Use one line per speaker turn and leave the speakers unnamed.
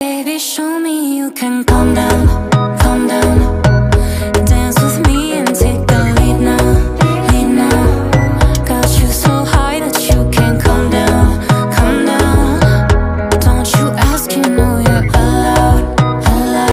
Baby, show me you can calm down, calm down.